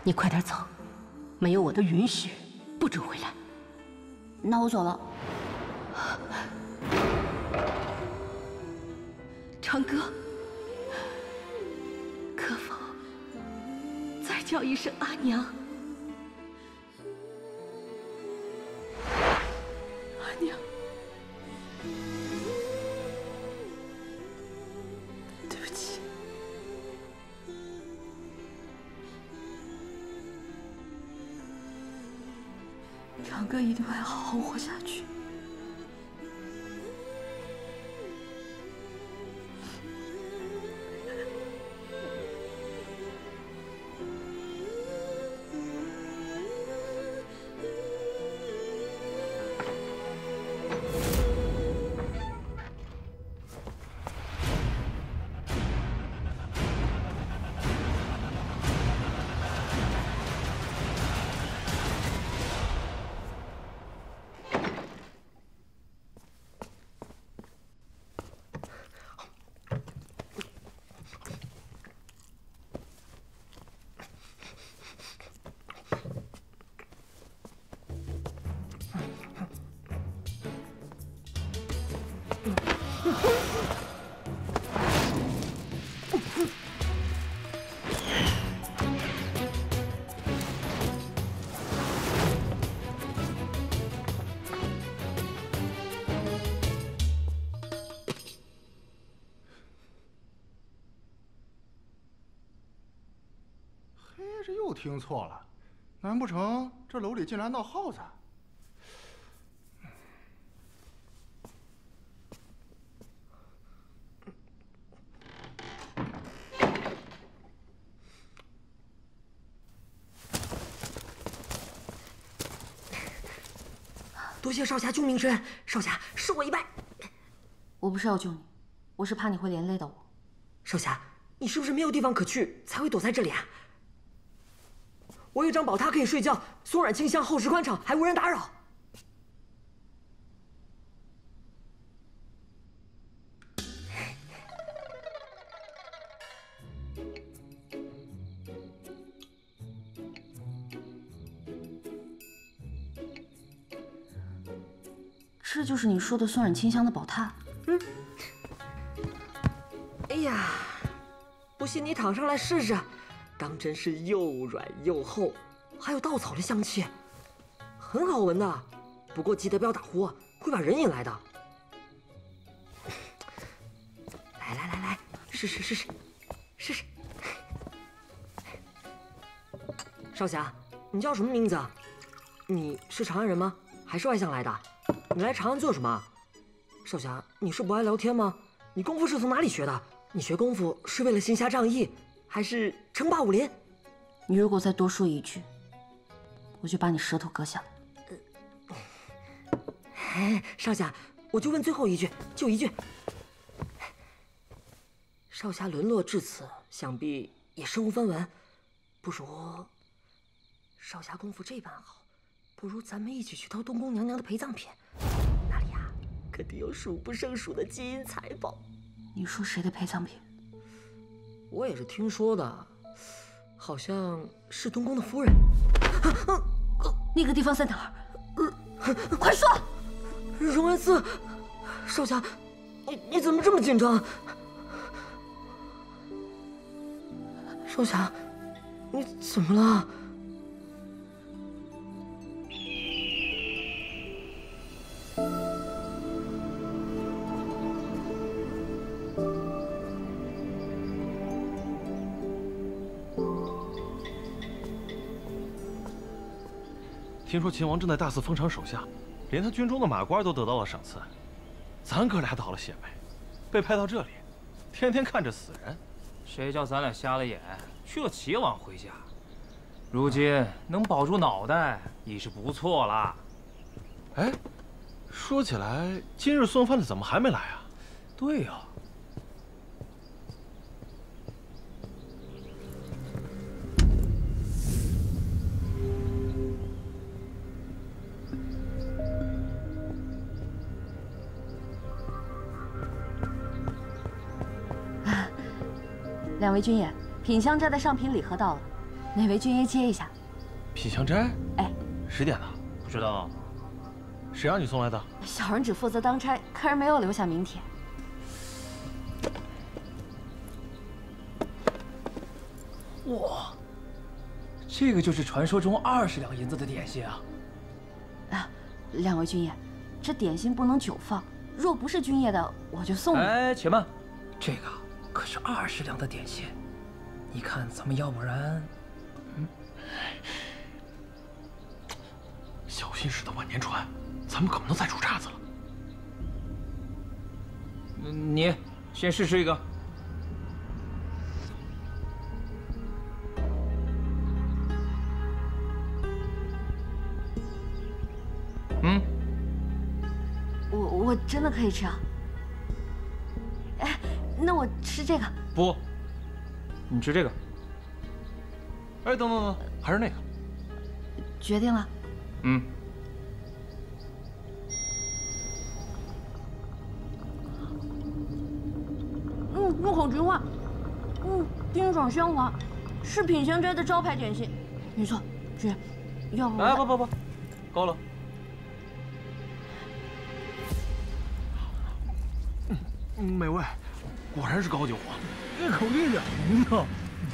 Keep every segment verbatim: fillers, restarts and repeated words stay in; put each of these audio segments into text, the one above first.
你快点走，没有我的允许，不准回来。 那我走了。 长歌，可否再叫一声阿娘？阿娘，对不起。 长歌一定会好好活下去。 嘿，这又听错了，难不成这楼里竟然闹耗子？ 多谢少侠救命之恩，少侠恕我一拜。 我不是要救你，我是怕你会连累到我。 少侠，你是不是没有地方可去，才会躲在这里啊？我有张宝榻可以睡觉，松软清香，厚实宽敞，还无人打扰。 这就是你说的松软清香的宝榻。 嗯。哎呀，不信你躺上来试试，当真是又软又厚，还有稻草的香气，很好闻的。不过记得不要打呼，会把人引来的。来来来来，试试试试，试试。少侠，你叫什么名字啊？你是长安人吗？还是外乡来的？ 你来长安做什么？少侠，你是不爱聊天吗？你功夫是从哪里学的？你学功夫是为了行侠仗义，还是称霸武林？ 你如果再多说一句，我就把你舌头割下来。 哎，少侠，我就问最后一句，就一句。少侠沦落至此，想必也身无分文，不如少侠功夫这般好。 不如咱们一起去偷东宫娘娘的陪葬品，那里呀，肯定有数不胜数的金银财宝。 你说谁的陪葬品？ 我也是听说的，好像是东宫的夫人。 那个地方在哪儿？快说！ 荣安寺。少侠，你你怎么这么紧张？少侠，你怎么了？ 听说秦王正在大肆封赏手下，连他军中的马官都得到了赏赐，咱哥俩倒了血霉，被派到这里，天天看着死人。 谁叫咱俩瞎了眼，去了齐王麾下？如今能保住脑袋已是不错啦。 哎，说起来，今日送饭的怎么还没来啊？ 对呀。 两位军爷，品香斋的上品礼盒到了。 哪位军爷接一下？ 品香斋。 哎， 十点呢？ 不知道。 谁让你送来的？ 小人只负责当差，客人没有留下名帖。 哇，这个就是传说中二十两银子的点心啊！ 啊，两位军爷，这点心不能久放，若不是军爷的，我就送你。 哎，且慢，这个可是二十两的点心，你看咱们要不然，嗯， 小心驶得万年船，咱们可不能再出岔子了。 嗯，你先试吃一个。嗯， 我我真的可以吃啊？哎，那我吃这个。 不，你吃这个。 哎，等等等，还是那个。 决定了。 嗯。 嗯，入口即化，嗯，清爽鲜滑，是品香斋的招牌点心。没错，军爷，要不…… 哎，不不不，够了。 嗯，美味，果然是高酒啊， 一口一两银子。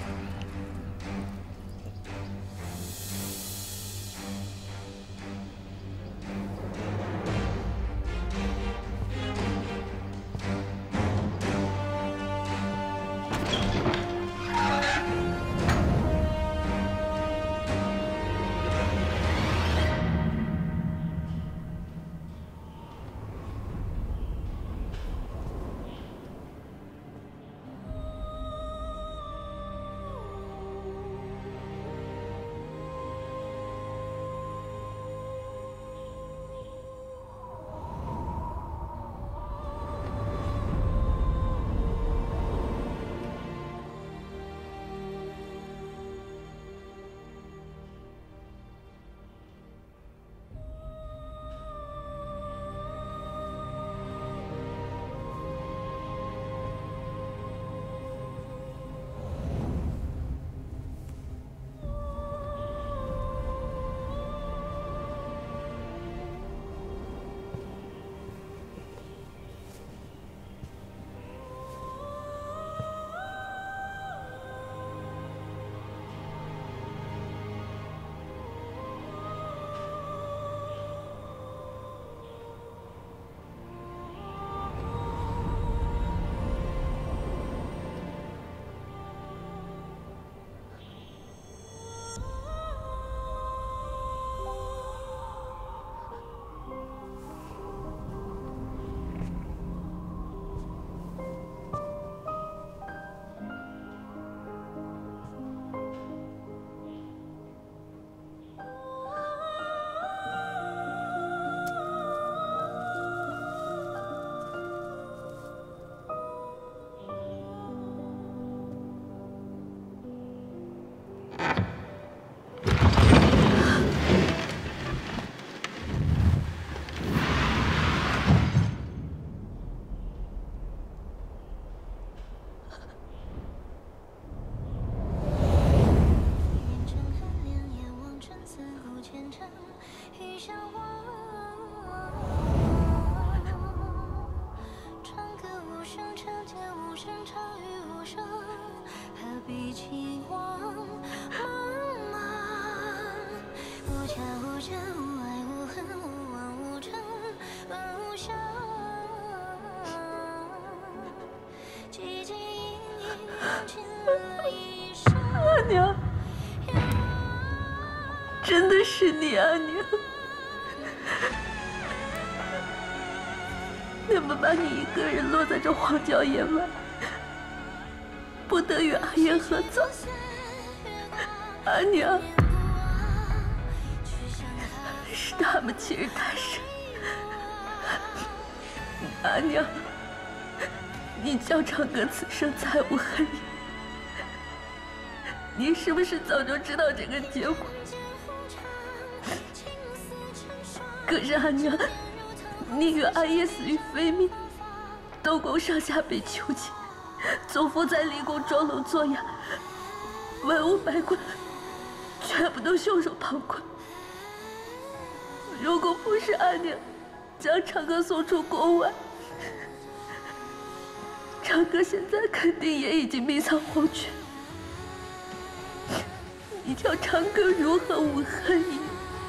阿娘，真的是你，阿娘。那么把你一个人落在这荒郊野外，不得与阿爷合葬。阿娘，是他们欺人太甚。阿娘，你叫长歌此生再无恨意。你是不是早就知道这个结果？可是阿娘，你与阿爷死于非命，窦公上下被囚禁，祖父在离宫装聋作哑，文武百官全部都袖手旁观。如果不是阿娘将长歌送出国外，长歌现在肯定也已经命丧黄泉。你叫长歌如何无恨意？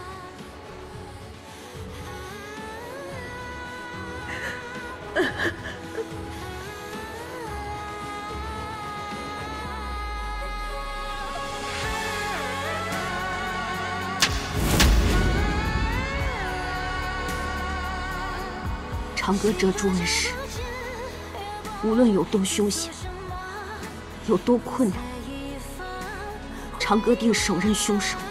长歌这诸恩师，无论有多凶险，有多困难，长歌定手刃凶手。